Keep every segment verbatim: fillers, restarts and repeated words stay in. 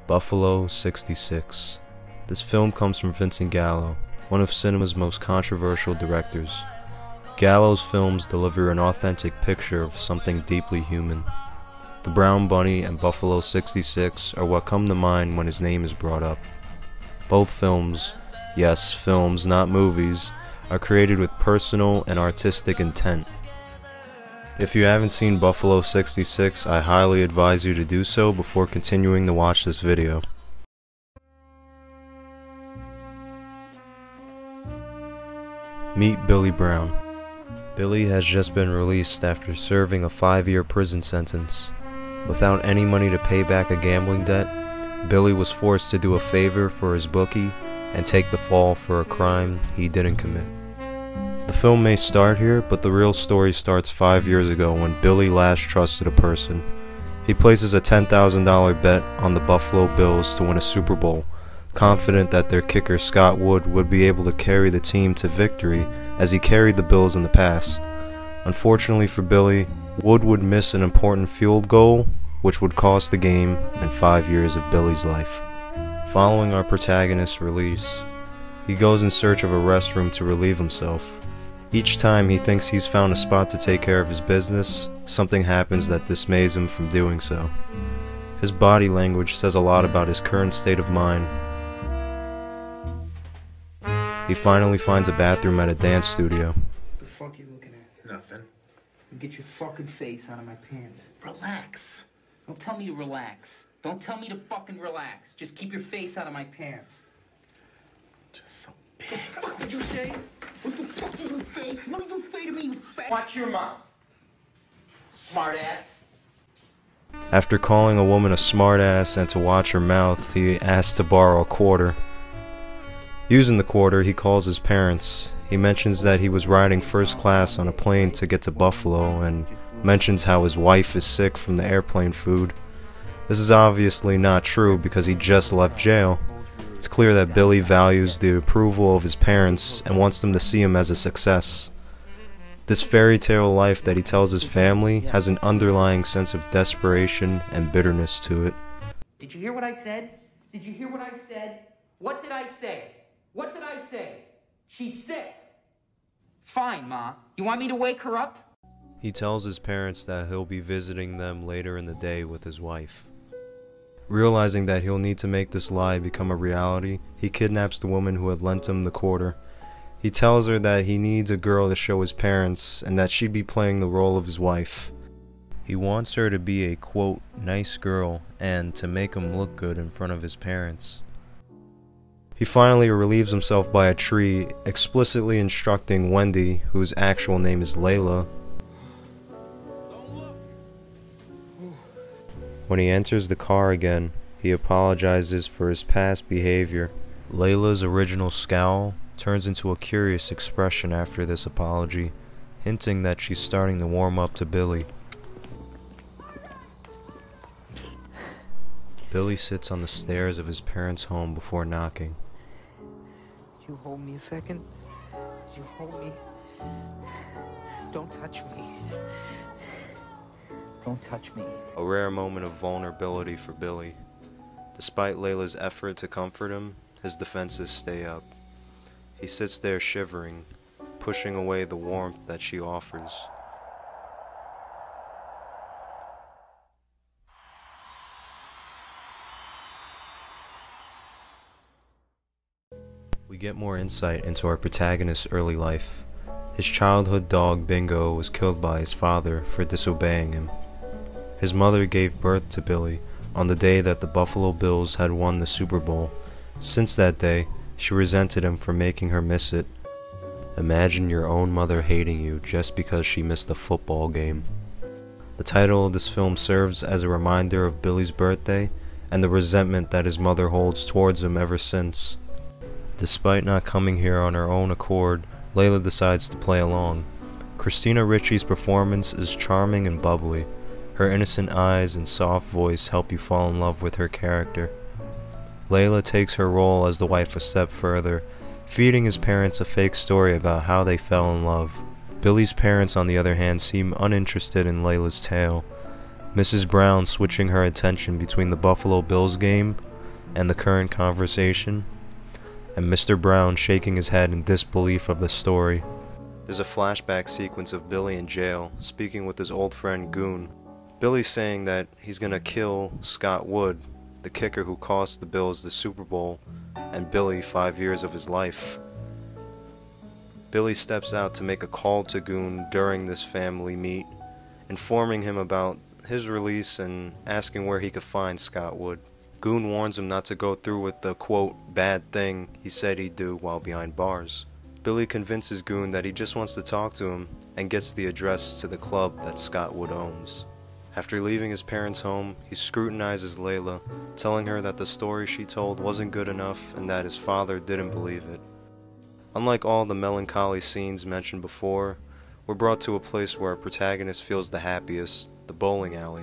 Buffalo sixty-six. This film comes from Vincent Gallo, one of cinema's most controversial directors. Gallo's films deliver an authentic picture of something deeply human. The Brown Bunny and Buffalo sixty-six are what come to mind when his name is brought up. Both films, yes, films, not movies, are created with personal and artistic intent. If you haven't seen Buffalo sixty-six, I highly advise you to do so before continuing to watch this video. Meet Billy Brown. Billy has just been released after serving a five-year prison sentence. Without any money to pay back a gambling debt, Billy was forced to do a favor for his bookie and take the fall for a crime he didn't commit. The film may start here, but the real story starts five years ago when Billy last trusted a person. He places a ten thousand dollar bet on the Buffalo Bills to win a Super Bowl, confident that their kicker Scott Wood would be able to carry the team to victory as he carried the Bills in the past. Unfortunately for Billy, Wood would miss an important field goal, which would cost the game and five years of Billy's life. Following our protagonist's release, he goes in search of a restroom to relieve himself. Each time he thinks he's found a spot to take care of his business, something happens that dismays him from doing so. His body language says a lot about his current state of mind. He finally finds a bathroom at a dance studio. What the fuck you looking at? Nothing. Get your fucking face out of my pants. Relax. Don't tell me to relax. Don't tell me to fucking relax. Just keep your face out of my pants. Just so What the fuck did you say? What the fuck did you say? What did you say to me, you fat... Watch your mouth, smart ass. After calling a woman a smartass and to watch her mouth, he asks to borrow a quarter. Using the quarter, he calls his parents. He mentions that he was riding first class on a plane to get to Buffalo and mentions how his wife is sick from the airplane food. This is obviously not true because he just left jail. It's clear that Billy values the approval of his parents and wants them to see him as a success. This fairy tale life that he tells his family has an underlying sense of desperation and bitterness to it. Did you hear what I said? Did you hear what I said? What did I say? What did I say? She's sick. Fine, Ma. You want me to wake her up? He tells his parents that he'll be visiting them later in the day with his wife. Realizing that he'll need to make this lie become a reality, he kidnaps the woman who had lent him the quarter. He tells her that he needs a girl to show his parents and that she'd be playing the role of his wife. He wants her to be a, quote, nice girl and to make him look good in front of his parents. He finally relieves himself by a tree, explicitly instructing Wendy, whose actual name is Layla. When he enters the car again, he apologizes for his past behavior. Layla's original scowl turns into a curious expression after this apology, hinting that she's starting to warm up to Billy. Billy sits on the stairs of his parents' home before knocking. Could you hold me a second? Could you hold me? Don't touch me. Don't touch me. A rare moment of vulnerability for Billy. Despite Layla's effort to comfort him, his defenses stay up. He sits there shivering, pushing away the warmth that she offers. We get more insight into our protagonist's early life. His childhood dog Bingo was killed by his father for disobeying him. His mother gave birth to Billy on the day that the Buffalo Bills had won the Super Bowl. Since that day, she resented him for making her miss it. Imagine your own mother hating you just because she missed a football game. The title of this film serves as a reminder of Billy's birthday and the resentment that his mother holds towards him ever since. Despite not coming here on her own accord, Layla decides to play along. Christina Ricci's performance is charming and bubbly. Her innocent eyes and soft voice help you fall in love with her character. Layla takes her role as the wife a step further, feeding his parents a fake story about how they fell in love. Billy's parents, on the other hand, seem uninterested in Layla's tale. Missus Brown switching her attention between the Buffalo Bills game, and the current conversation, and Mister Brown shaking his head in disbelief of the story. There's a flashback sequence of Billy in jail, speaking with his old friend Goon. Billy's saying that he's gonna kill Scott Wood, the kicker who cost the Bills the Super Bowl, and Billy five years of his life. Billy steps out to make a call to Goon during this family meet, informing him about his release and asking where he could find Scott Wood. Goon warns him not to go through with the, quote, bad thing he said he'd do while behind bars. Billy convinces Goon that he just wants to talk to him and gets the address to the club that Scott Wood owns. After leaving his parents' home, he scrutinizes Layla, telling her that the story she told wasn't good enough and that his father didn't believe it. Unlike all the melancholy scenes mentioned before, we're brought to a place where our protagonist feels the happiest, the bowling alley.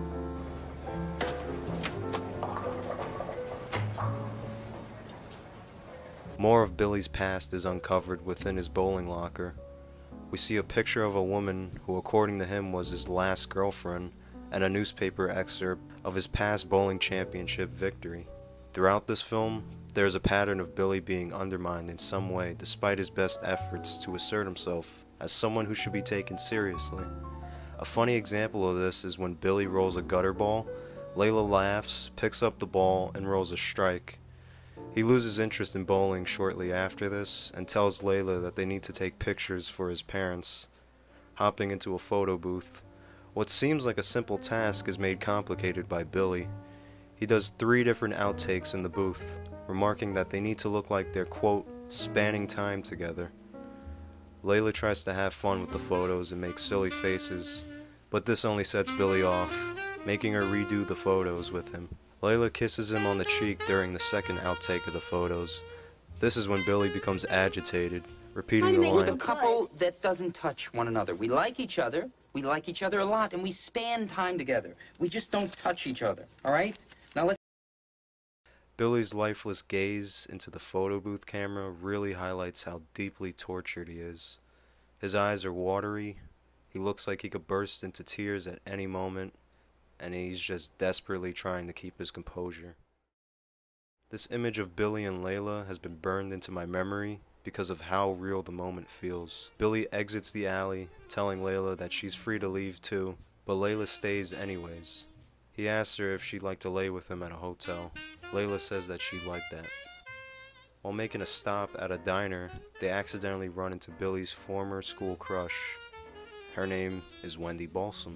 More of Billy's past is uncovered within his bowling locker. We see a picture of a woman who, according to him, was his last girlfriend, and a newspaper excerpt of his past bowling championship victory. Throughout this film, there is a pattern of Billy being undermined in some way despite his best efforts to assert himself as someone who should be taken seriously. A funny example of this is when Billy rolls a gutter ball, Layla laughs, picks up the ball, and rolls a strike. He loses interest in bowling shortly after this and tells Layla that they need to take pictures for his parents. Hopping into a photo booth, what seems like a simple task is made complicated by Billy. He does three different outtakes in the booth, remarking that they need to look like they're, quote, spanning time together. Layla tries to have fun with the photos and make silly faces, but this only sets Billy off, making her redo the photos with him. Layla kisses him on the cheek during the second outtake of the photos. This is when Billy becomes agitated, repeating the We're the line, couple that doesn't touch one another. We like each other, we like each other a lot, and we span time together. We just don't touch each other, all right? Now let's... Billy's lifeless gaze into the photo booth camera really highlights how deeply tortured he is. His eyes are watery, he looks like he could burst into tears at any moment, and he's just desperately trying to keep his composure. This image of Billy and Layla has been burned into my memory because of how real the moment feels. Billy exits the alley, telling Layla that she's free to leave too, but Layla stays anyways. He asks her if she'd like to lay with him at a hotel. Layla says that she'd like that. While making a stop at a diner, they accidentally run into Billy's former school crush. Her name is Wendy Balsam.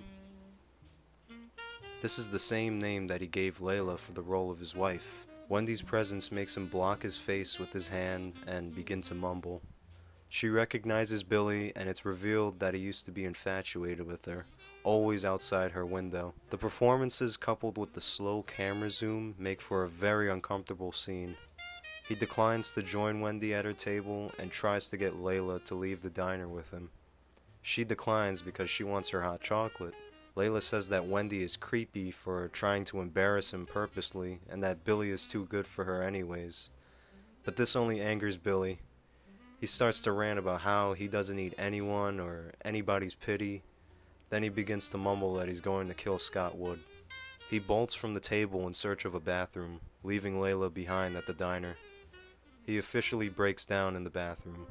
This is the same name that he gave Layla for the role of his wife. Wendy's presence makes him block his face with his hand and begin to mumble. She recognizes Billy, and it's revealed that he used to be infatuated with her, always outside her window. The performances coupled with the slow camera zoom make for a very uncomfortable scene. He declines to join Wendy at her table and tries to get Layla to leave the diner with him. She declines because she wants her hot chocolate. Layla says that Wendy is creepy for trying to embarrass him purposely and that Billy is too good for her anyways. But this only angers Billy. He starts to rant about how he doesn't need anyone or anybody's pity. Then he begins to mumble that he's going to kill Scott Wood. He bolts from the table in search of a bathroom, leaving Layla behind at the diner. He officially breaks down in the bathroom.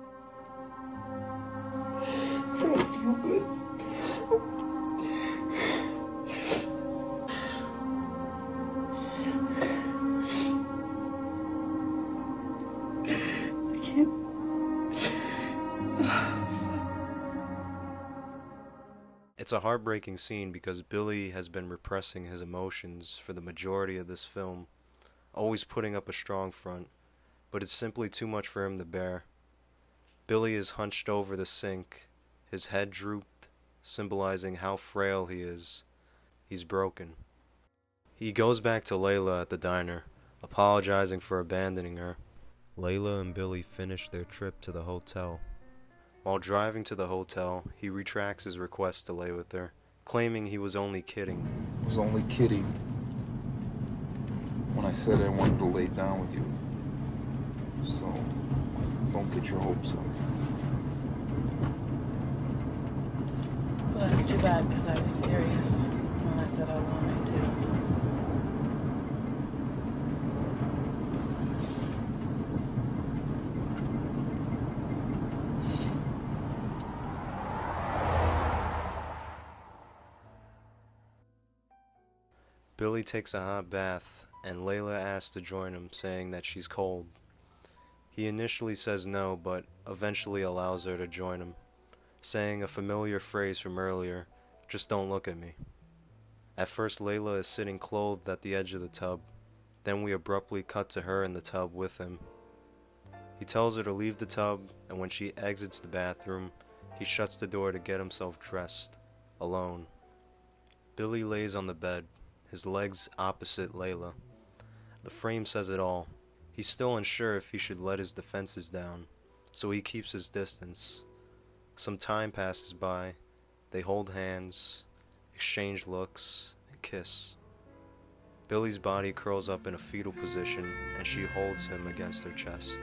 It's a heartbreaking scene because Billy has been repressing his emotions for the majority of this film, always putting up a strong front, but it's simply too much for him to bear. Billy is hunched over the sink, his head drooped, symbolizing how frail he is. He's broken. He goes back to Layla at the diner, apologizing for abandoning her. Layla and Billy finish their trip to the hotel. While driving to the hotel, he retracts his request to lay with her, claiming he was only kidding. I was only kidding when I said I wanted to lay down with you. So, don't get your hopes up. Well, that's too bad, because I was serious when I said I wanted to. Billy takes a hot bath, and Layla asks to join him, saying that she's cold. He initially says no, but eventually allows her to join him, saying a familiar phrase from earlier, "Just don't look at me." At first, Layla is sitting clothed at the edge of the tub. Then we abruptly cut to her in the tub with him. He tells her to leave the tub, and when she exits the bathroom, he shuts the door to get himself dressed, alone. Billy lays on the bed, his legs opposite Layla. The frame says it all. He's still unsure if he should let his defenses down, so he keeps his distance. Some time passes by. They hold hands, exchange looks, and kiss. Billy's body curls up in a fetal position, and she holds him against her chest.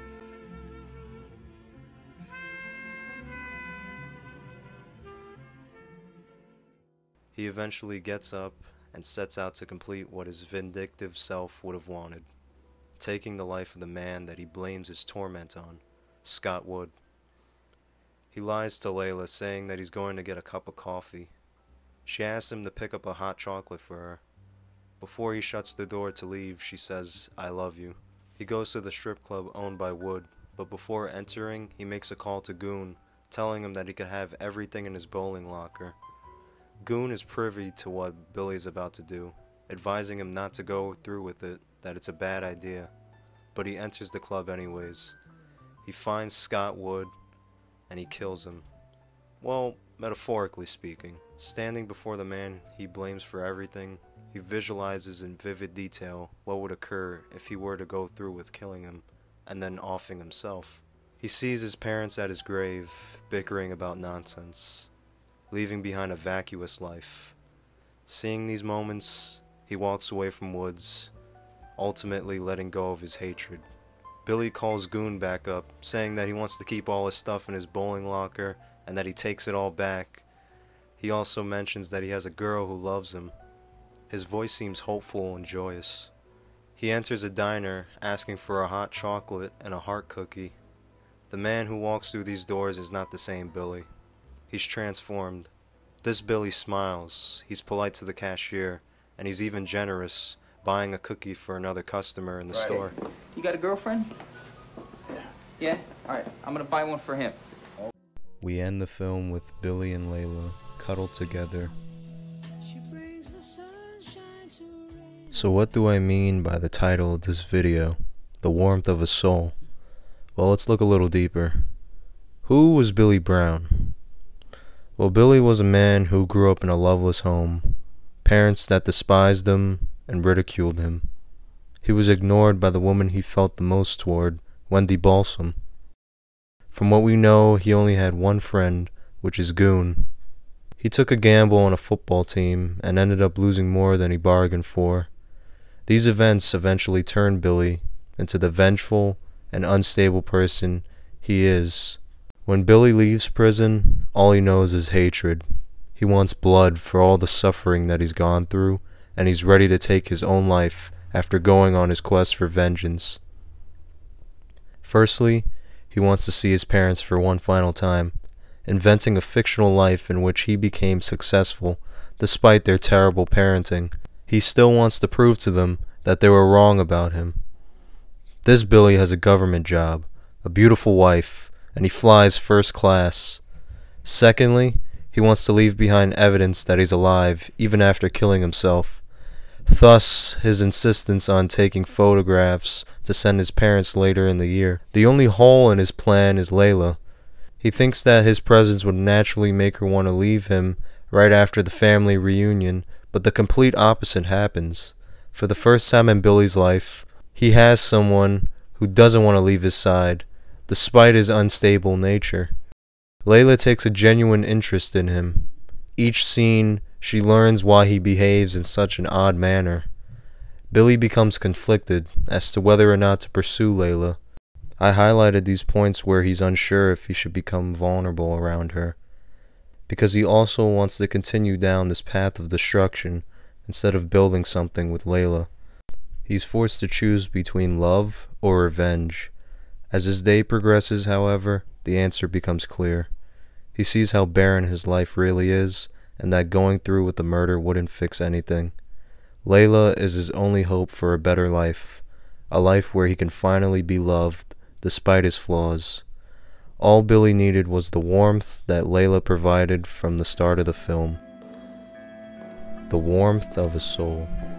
He eventually gets up and sets out to complete what his vindictive self would have wanted, taking the life of the man that he blames his torment on, Scott Wood. He lies to Layla, saying that he's going to get a cup of coffee. She asks him to pick up a hot chocolate for her. Before he shuts the door to leave, she says, "I love you." He goes to the strip club owned by Wood, but before entering, he makes a call to Goon, telling him that he could have everything in his bowling locker. Goon is privy to what Billy's about to do, advising him not to go through with it, that it's a bad idea, but he enters the club anyways. He finds Scott Wood, and he kills him. Well, metaphorically speaking. Standing before the man he blames for everything, he visualizes in vivid detail what would occur if he were to go through with killing him, and then offing himself. He sees his parents at his grave, bickering about nonsense, leaving behind a vacuous life. Seeing these moments, he walks away from Woods, ultimately letting go of his hatred. Billy calls Goon back up, saying that he wants to keep all his stuff in his bowling locker and that he takes it all back. He also mentions that he has a girl who loves him. His voice seems hopeful and joyous. He enters a diner, asking for a hot chocolate and a heart cookie. The man who walks through these doors is not the same Billy. He's transformed. This Billy smiles, he's polite to the cashier, and he's even generous, buying a cookie for another customer in the Right. store. You got a girlfriend? Yeah. Yeah? Alright, I'm gonna buy one for him. We end the film with Billy and Layla cuddled together. So what do I mean by the title of this video, The Warmth of a Soul? Well, let's look a little deeper. Who was Billy Brown? Well, Billy was a man who grew up in a loveless home, parents that despised him and ridiculed him. He was ignored by the woman he felt the most toward, Wendy Balsam. From what we know, he only had one friend, which is Goon. He took a gamble on a football team and ended up losing more than he bargained for. These events eventually turned Billy into the vengeful and unstable person he is. When Billy leaves prison, all he knows is hatred. He wants blood for all the suffering that he's gone through, and he's ready to take his own life after going on his quest for vengeance. Firstly, he wants to see his parents for one final time, inventing a fictional life in which he became successful despite their terrible parenting. He still wants to prove to them that they were wrong about him. This Billy has a government job, a beautiful wife, and he flies first class. Secondly, he wants to leave behind evidence that he's alive even after killing himself. Thus, his insistence on taking photographs to send his parents later in the year. The only hole in his plan is Layla. He thinks that his presence would naturally make her want to leave him right after the family reunion, but the complete opposite happens. For the first time in Billy's life, he has someone who doesn't want to leave his side, despite his unstable nature. Layla takes a genuine interest in him. Each scene, she learns why he behaves in such an odd manner. Billy becomes conflicted as to whether or not to pursue Layla. I highlighted these points where he's unsure if he should become vulnerable around her, because he also wants to continue down this path of destruction instead of building something with Layla. He's forced to choose between love or revenge. As his day progresses, however, the answer becomes clear. He sees how barren his life really is, and that going through with the murder wouldn't fix anything. Layla is his only hope for a better life, a life where he can finally be loved, despite his flaws. All Billy needed was the warmth that Layla provided from the start of the film. The warmth of a soul.